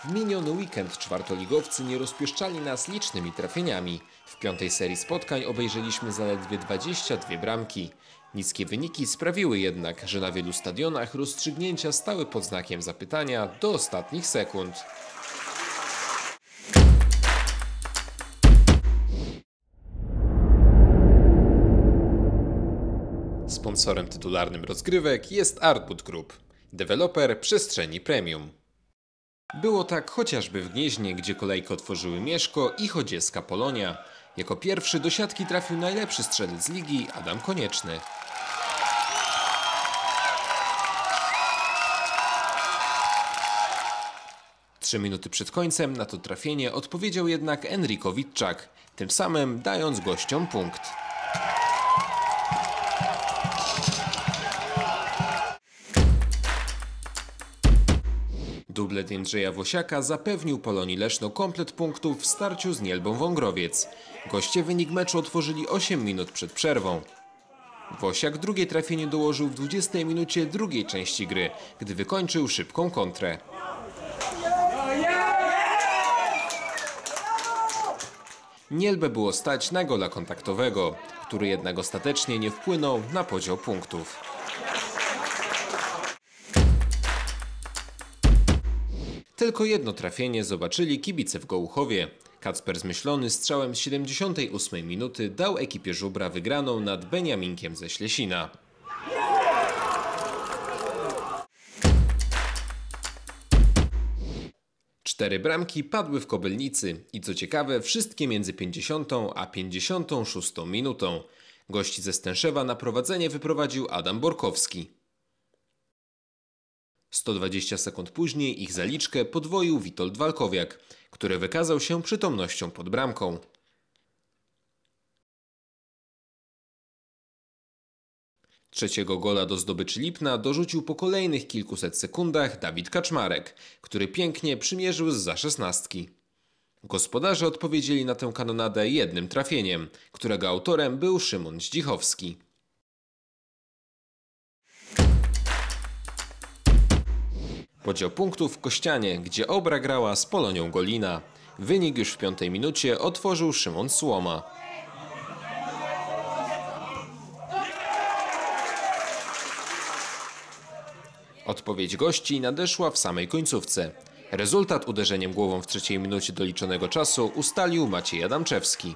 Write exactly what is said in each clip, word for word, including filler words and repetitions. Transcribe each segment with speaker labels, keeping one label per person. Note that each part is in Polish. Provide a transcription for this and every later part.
Speaker 1: W miniony weekend czwartoligowcy nie rozpieszczali nas licznymi trafieniami. W piątej serii spotkań obejrzeliśmy zaledwie dwadzieścia dwie bramki. Niskie wyniki sprawiły jednak, że na wielu stadionach rozstrzygnięcia stały pod znakiem zapytania do ostatnich sekund. Sponsorem tytularnym rozgrywek jest Artwood Group, deweloper przestrzeni premium. Było tak chociażby w Gnieźnie, gdzie kolejkę otworzyły Mieszko i chodzieska Polonia. Jako pierwszy do siatki trafił najlepszy strzelec ligi Adam Konieczny. Trzy minuty przed końcem na to trafienie odpowiedział jednak Enrico Witczak, tym samym dając gościom punkt. Dublet Jędrzeja Wosiaka zapewnił Polonii Leszno komplet punktów w starciu z Nielbą Wągrowiec. Goście wynik meczu otworzyli osiem minut przed przerwą. Wosiak drugie trafienie dołożył w dwudziestej minucie drugiej części gry, gdy wykończył szybką kontrę. Nielbę było stać na gola kontaktowego, który jednak ostatecznie nie wpłynął na podział punktów. Tylko jedno trafienie zobaczyli kibice w Gołuchowie. Kacper Zmyślony strzałem z siedemdziesiątej ósmej minuty dał ekipie Żubra wygraną nad Beniaminkiem ze Ślesina. Cztery bramki padły w Kobylnicy i co ciekawe wszystkie między pięćdziesiątą a pięćdziesiątą szóstą minutą. Gości ze Stęszewa na prowadzenie wyprowadził Adam Borkowski. sto dwadzieścia sekund później ich zaliczkę podwoił Witold Walkowiak, który wykazał się przytomnością pod bramką. Trzeciego gola do zdobyczy Lipna dorzucił po kolejnych kilkuset sekundach Dawid Kaczmarek, który pięknie przymierzył zza szesnastki. Gospodarze odpowiedzieli na tę kanonadę jednym trafieniem, którego autorem był Szymon Zdzichowski. Podział punktów w Kościanie, gdzie Obra grała z Polonią Golina. Wynik już w piątej minucie otworzył Szymon Słoma. Odpowiedź gości nadeszła w samej końcówce. Rezultat uderzeniem głową w trzeciej minucie doliczonego czasu ustalił Maciej Adamczewski.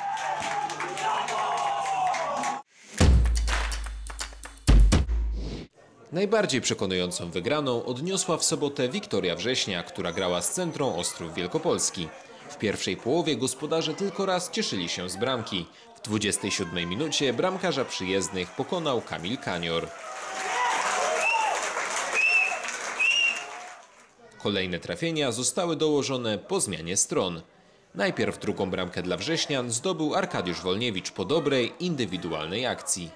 Speaker 1: Najbardziej przekonującą wygraną odniosła w sobotę Wiktoria Września, która grała z Centrą Ostrów Wielkopolski. W pierwszej połowie gospodarze tylko raz cieszyli się z bramki. W dwudziestej siódmej minucie bramkarza przyjezdnych pokonał Kamil Kanior. Kolejne trafienia zostały dołożone po zmianie stron. Najpierw drugą bramkę dla Wrześnian zdobył Arkadiusz Wolniewicz po dobrej, indywidualnej akcji.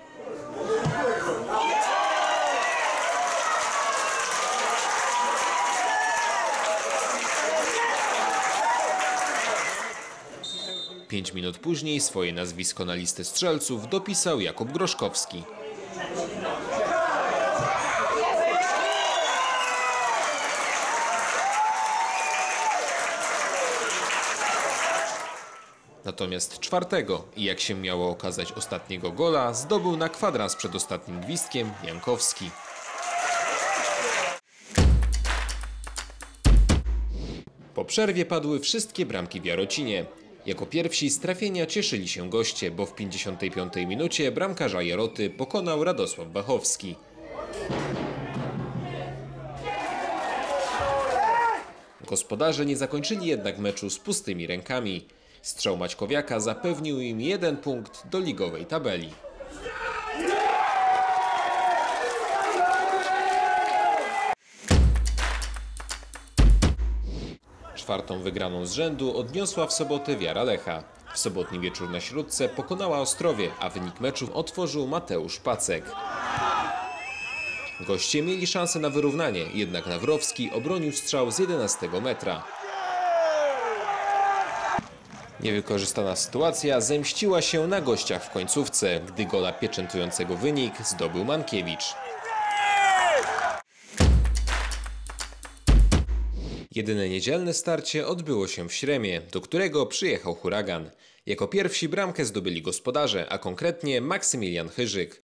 Speaker 1: Pięć minut później swoje nazwisko na listę strzelców dopisał Jakub Groszkowski. Natomiast czwartego i jak się miało okazać ostatniego gola zdobył na kwadrans przed ostatnim gwizdkiem Jankowski. Po przerwie padły wszystkie bramki w Jarocinie. Jako pierwsi z trafienia cieszyli się goście, bo w pięćdziesiątej piątej minucie bramkarza Jaroty pokonał Radosław Bachowski. Gospodarze nie zakończyli jednak meczu z pustymi rękami. Strzał Maćkowiaka zapewnił im jeden punkt do ligowej tabeli. Czwartą wygraną z rzędu odniosła w sobotę Wiara Lecha. W sobotni wieczór na Śródce pokonała Ostrowie, a wynik meczu otworzył Mateusz Pacek. Goście mieli szansę na wyrównanie, jednak Nawrowski obronił strzał z jedenastego metra. Niewykorzystana sytuacja zemściła się na gościach w końcówce, gdy gola pieczętującego wynik zdobył Mankiewicz. Jedyne niedzielne starcie odbyło się w Śremie, do którego przyjechał Huragan. Jako pierwsi bramkę zdobyli gospodarze, a konkretnie Maksymilian Chyżyk.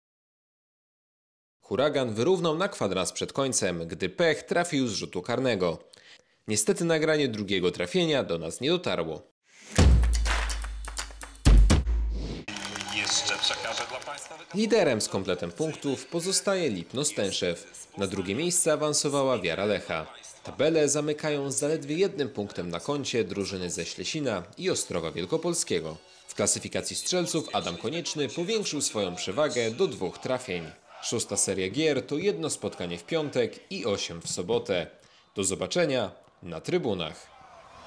Speaker 1: Huragan wyrównał na kwadrans przed końcem, gdy Pech trafił z rzutu karnego. Niestety nagranie drugiego trafienia do nas nie dotarło.
Speaker 2: Jeszcze przekażę dla Państwa.
Speaker 1: Liderem z kompletem punktów pozostaje Lipno Stęszew. Na drugie miejsce awansowała Wiara Lecha. Tabelę zamykają z zaledwie jednym punktem na koncie drużyny ze Ślesina i Ostrowa Wielkopolskiego. W klasyfikacji strzelców Adam Konieczny powiększył swoją przewagę do dwóch trafień. Szósta seria gier to jedno spotkanie w piątek i osiem w sobotę. Do zobaczenia na trybunach.